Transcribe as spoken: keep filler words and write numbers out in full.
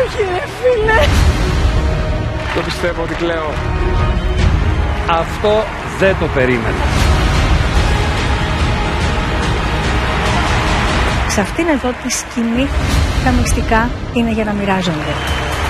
Όχι ρε φίλε. Το πιστεύω ότι κλαίω. Αυτό δεν το περίμενα. Σε αυτήν εδώ τη σκηνή τα μυστικά είναι για να μοιράζονται.